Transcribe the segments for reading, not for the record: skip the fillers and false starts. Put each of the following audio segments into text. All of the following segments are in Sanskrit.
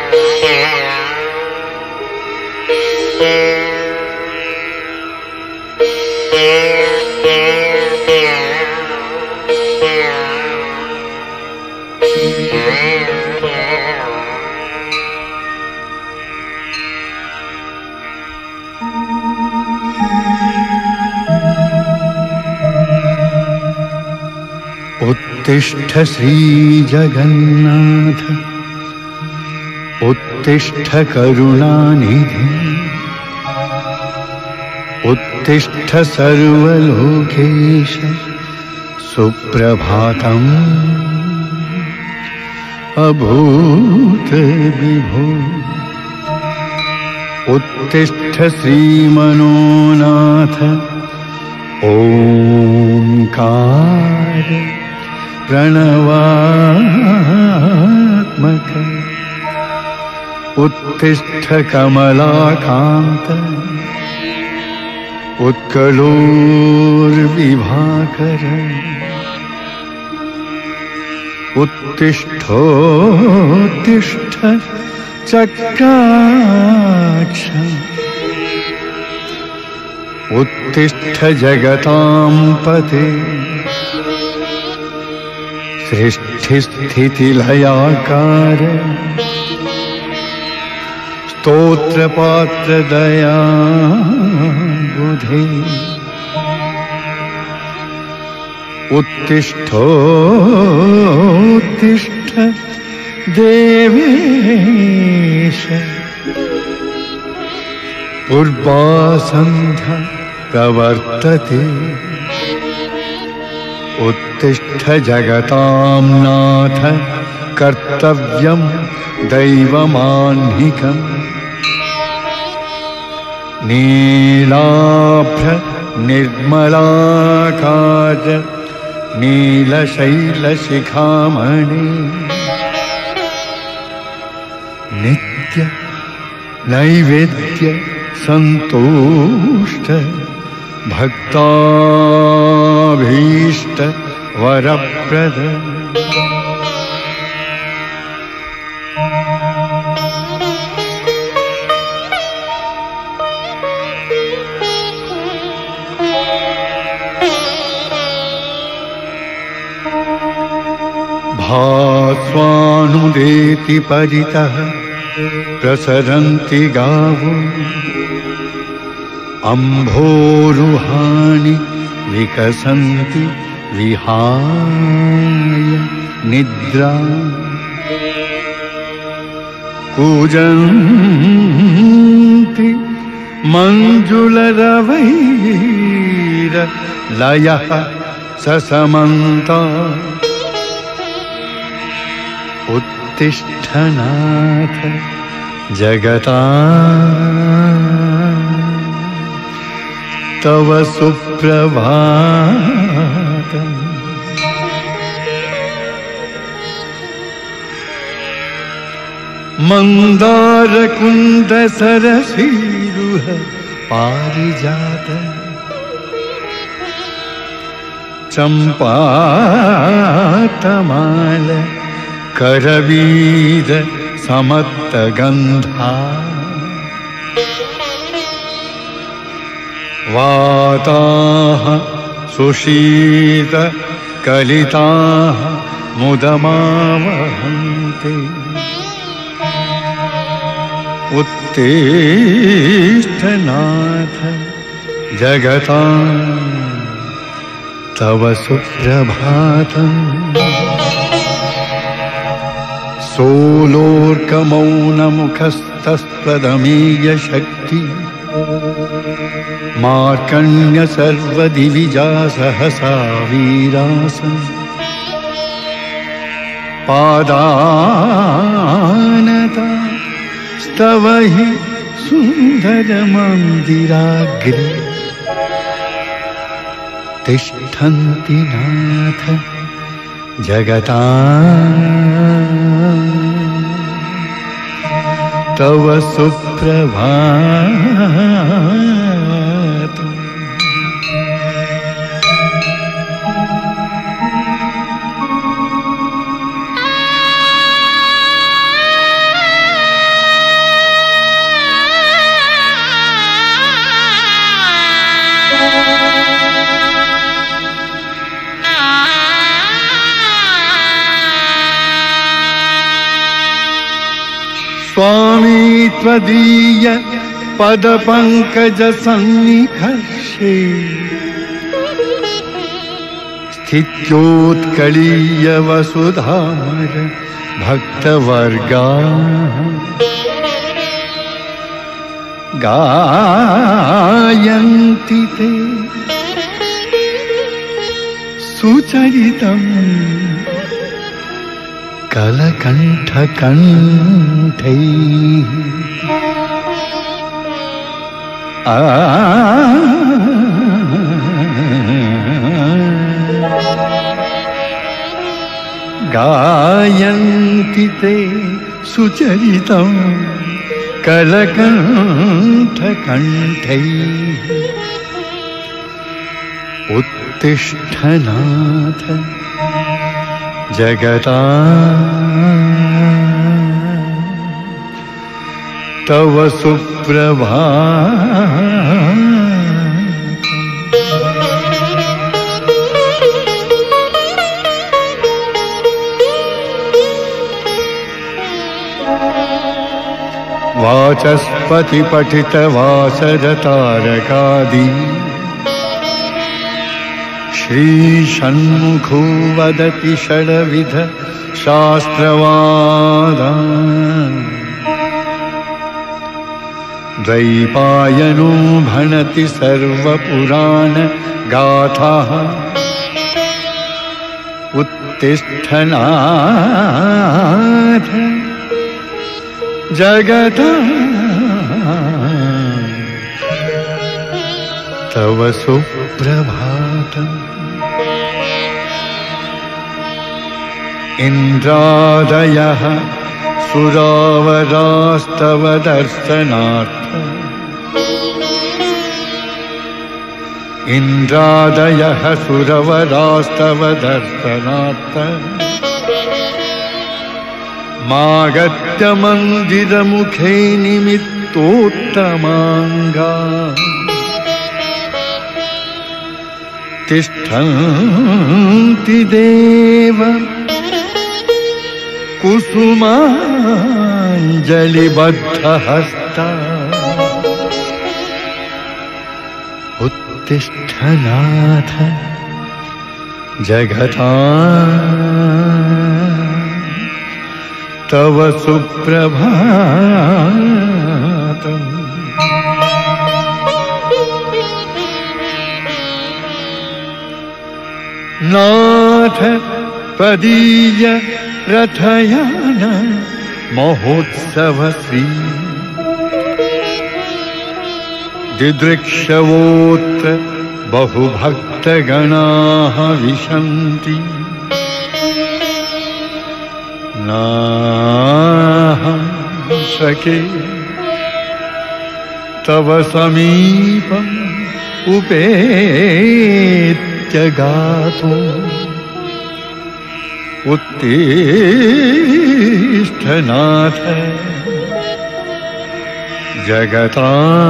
उत्तिष्ठ श्रीजगन्नाथ उत्तिष्ठ करुणानिधि उत्तिष्ठ सर्वलोकेश सुप्रभातम् अभूत विभो उत्तिष्ठ श्रीमनोनाथ ओंकार प्रणवात्मक उत्तिष्ठ कमलाकांत उत्कलोर्विभाकर उत्तिष्ठोत्तिष्ठ चक्राक्ष उत्तिष्ठ जगतां पते सृष्टिस्थितिलयाकार स्तोत्रपात्रदया बुधे उत्तिष्ठोत्तिष्ठ देवेश पूर्वासन्ध्या प्रवर्तते उत्तिष्ठ जगतां नाथ कर्तव्यं दैवमाह्निकम् नीलाभ्र निर्मलाकाश नीलशैलशिखामणि नित्य नैवेद्य संतुष्ट भक्ताभीष्ट वरप्रद भास्वानुदेति परितः प्रसरन्ति गावो अम्भोरुहानि विकसन्ति विहाय निद्रा कूजन्ति मञ्जुलरवैरलयः ससमन्ता उत्तिष्ठ नाथ जगता तव सुप्रभातम् मंदारकुंड सरसीरुह पारिजात चंपातमाल करवीर समत्तगंधा वाताः सुशीत कलिताः मुदमावहन्ते उत्तिष्ठ नाथ जगतां तव सुप्रभातम् सोलोर्कमौनमुखस्तस्त्वदमीय शक्ति मार्कण्य सर्वदिविजा सहसा वीरासन् पादानता स्तव हि सुन्दर मन्दिराग्रे तिष्ठन्ति नाथ जगतां तव सुप्रभातम् त्वदीय पदपङ्कज सन्निकर्षे स्थित्योत्कलीय वसुधार भक्तवर्गा गायन्ति ते सुचरितं कलकण्ठकण्ठैः गायन्ति ते सुचरितं कलकण्ठकण्ठैः उत्तिष्ठ नाथ जगता तव सुप्रभातम्। वाचस्पति पठित वासरतारकादि श्री षण्मुखो वदति षड्विध शास्त्रवादान् द्वैपायनो भणति सर्वपुराण गाथाः उत्तिष्ठ नाथ जगता तव सुप्रभातम्। इन्द्रादयः सुरावरास्तव दर्शनार्थ इन्द्रादयः सुरवरास्तव दर्शनार्थ मागत्य मन्दिरमुखे निमित्तोत्तमाङ्गा तिष्ठन्ति देव कुसुमाञ्जलिबद्धहस्ता उत्तिष्ठ नाथ जगता तव सुप्रभातम्। नाथ त्वदीय रथयान महोत्सवश्री दिदृक्षवोऽत्र बहुभक्तगणाः विशन्ति नाहं सखे तव समीपम् उपेत्य गातुं उत्तिष्ठ नाथ जगता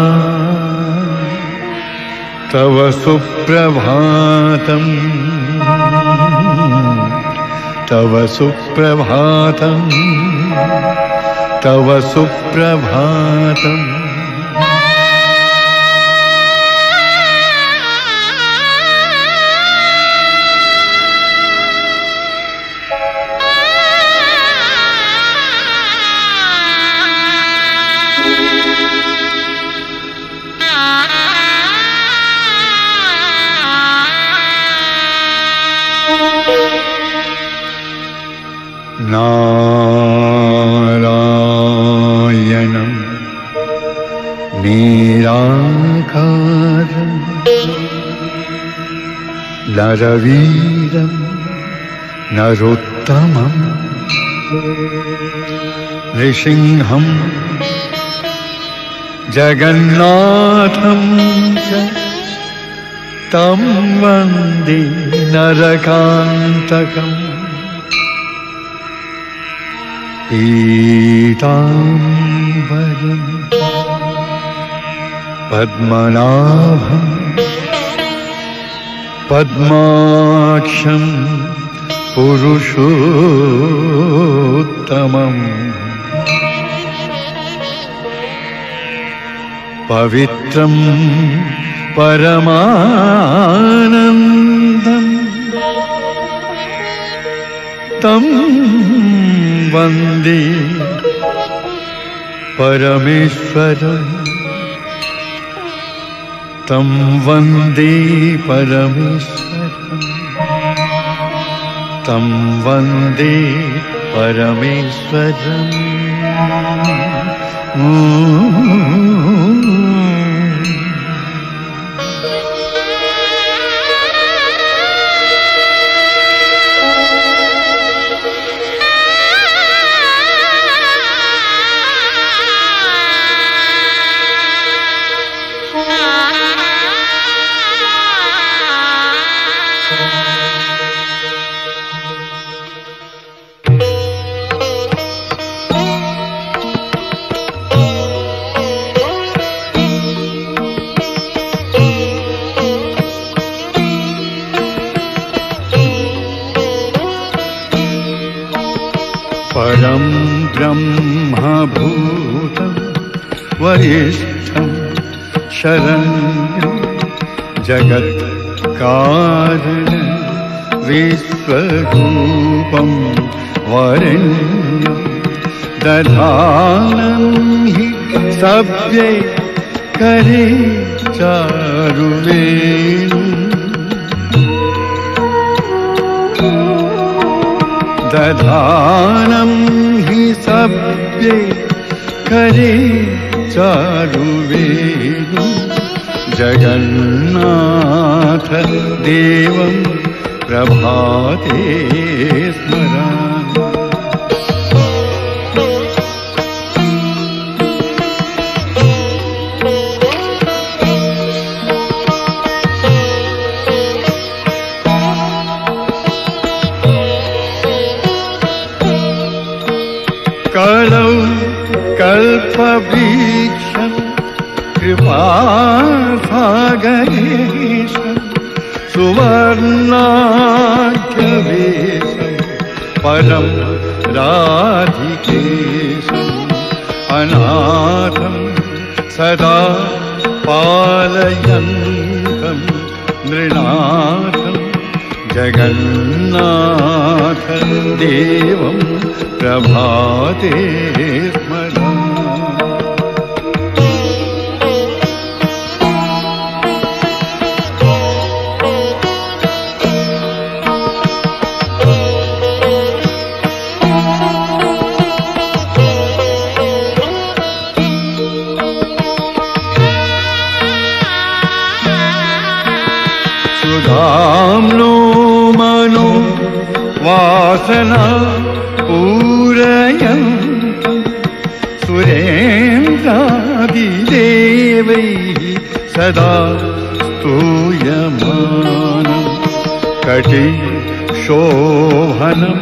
तव सुप्रभातम् तव सुप्रभातम् तव सुप्रभातम्। नारायणं निराकारं नरवीरं नरोत्तमं नृसिंहं जगन्नाथं च तं वन्दे नरकान्तकम्। पीताम्बरं पद्मनाभं पद्माक्षं पुरुषोत्तमं पवित्रं परमानन्दं तं वन्दे परमेश्वरम् तं वन्दे परमेश्वरम् तं वन्दे परमेश्वरम् परं ब्रह्मभूतं वरिष्ठं शरण्यं जगत्कारणं विश्वरूपं वरेण्यं दधानं हि सभ्ये करे चारुवेणुं दधानं हि सभ्ये करे चारुवेणुं जगन्नाथ देवं प्रभाते स्मरामि कलौ कल्पवृक्षं कृपासागरेशं सुवर्णाढ्यवेशं परं राधिकेशम् अनाथं सदा पालयन्तं नृनाथं जगन्नाथ देवं प्रभाते स्मरामि सुधाम्नो मनो वासना पूरयन्तं सुरेन्द्रादिदेवैः सदा स्तूयमानं कटिशोभनं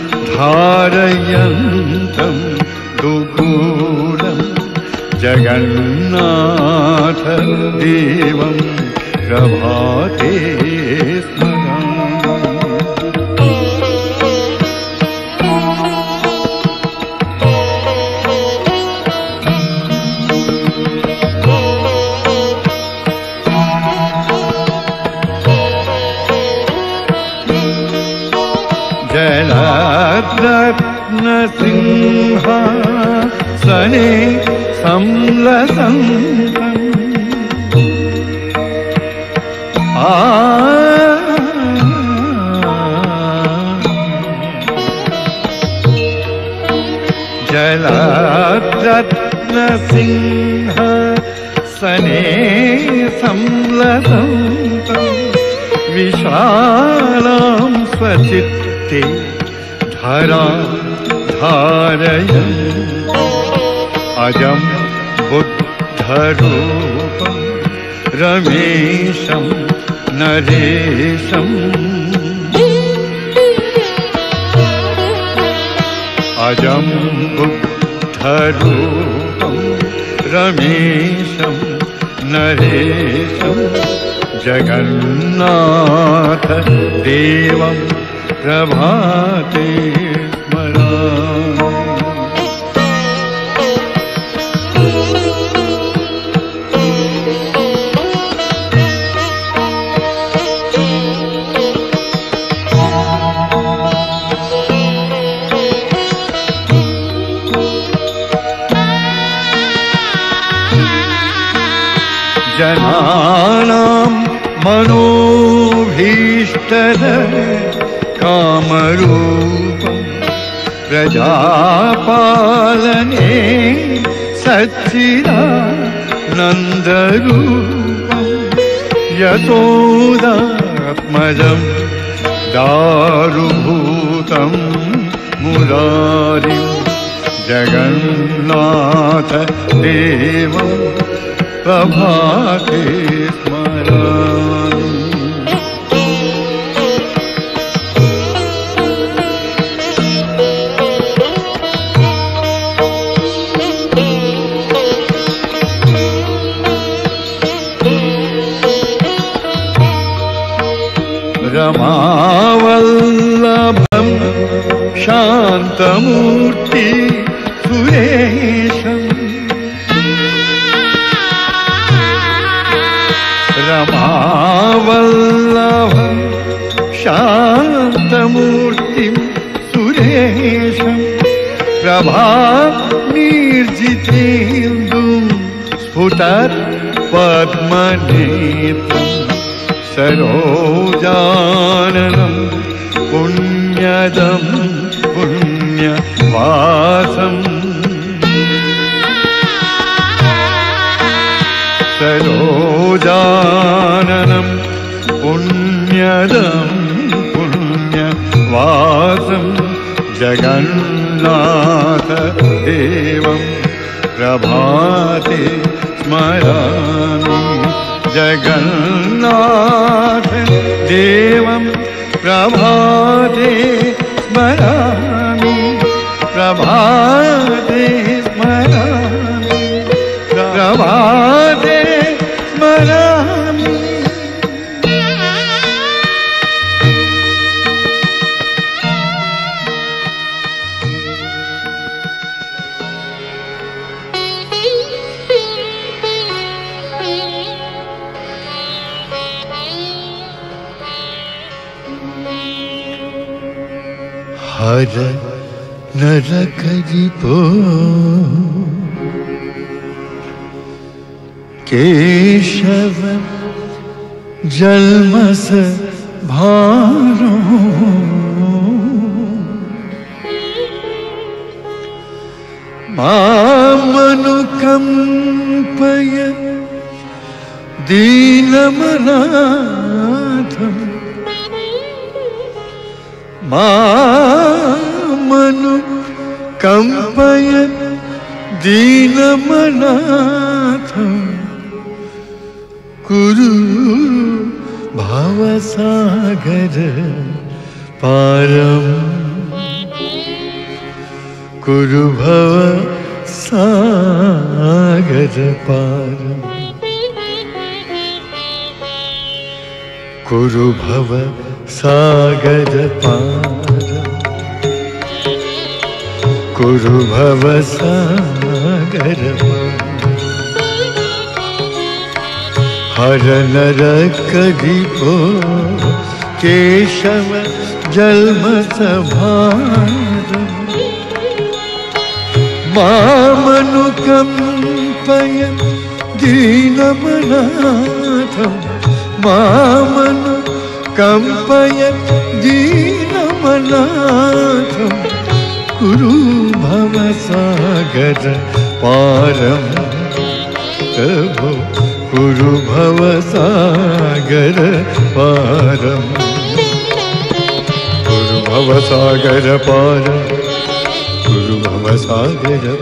धारयन्तं दुकूलं जगन्नाथ देवं प्रभाते स्मरामि जलद्रत्नसिंहासने संलसन्तम् जलद्रत्नसिंहासने संलसन्तम् विशालां स्वचित्ते धरा धारयन् अजं बुद्धरूपं रमेशं नरेशम् अजं बुद्धरूपं रमेशं नरेशं जगन्नाथ देवं प्रभाते स्मरामि जनानां मनोभीष्टद कामरूपं प्रजापालने सच्चिदानन्दरूपं यशोदात्मजं दारुभूतं मुरारिं जगन्नाथ देवं प्रभाते स्मरामि। रमावल्लभं शान्तमूर्ति सुरेशं रमावल्लभं शान्तमूर्तिं सुरेशं प्रभानिर्जितेन्दुं स्फुटत्पद्मनेत्रं सरोजाननं पुण्यदं पुण्यवासं सरोजाननं पुण्यदं पुण्यवासं जगन्नाथ देवं प्रभाते स्मरामि। जगन्नाथ देवं प्रभाते स्मरामि, प्रभाते स्मरामि, प्रभाते स्मरामि। हर नरकरिपो केशव जन्मस भारो मामनुकंपय दीनमनाथं मामनुकंपय दीनमनाथं कुरु भवसागर पारं, कुरु भवसागर पारं, कुरु भवसागर पारं, कुरु भवसागर पारं। हर नरकरिपो केशव जन्मस भारं मामनुकंपय दीनमनाथं, मामनुकंपय दीनमनाथं कुरु भवसागर पारं प्रभो, कुरु भवसागर पारं, कुरु भवसागर पारं, कुरु भवसागर